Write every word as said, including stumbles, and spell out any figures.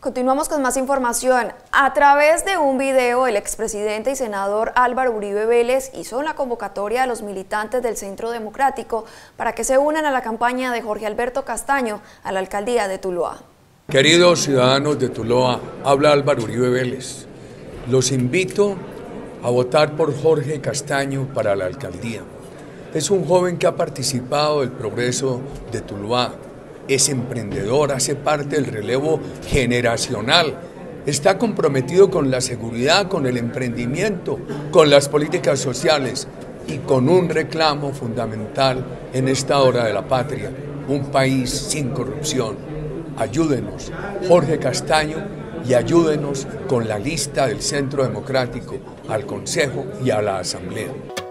Continuamos con más información. A través de un video, el expresidente y senador Álvaro Uribe Vélez hizo la convocatoria a los militantes del Centro Democrático para que se unan a la campaña de Jorge Alberto Castaño a la alcaldía de Tuluá. Queridos ciudadanos de Tuluá, habla Álvaro Uribe Vélez. Los invito a votar por Jorge Castaño para la alcaldía. Es un joven que ha participado del progreso de Tuluá. Es emprendedor, hace parte del relevo generacional, está comprometido con la seguridad, con el emprendimiento, con las políticas sociales y con un reclamo fundamental en esta hora de la patria, un país sin corrupción. Ayúdenos, Jorge Castaño, y ayúdenos con la lista del Centro Democrático al Consejo y a la Asamblea.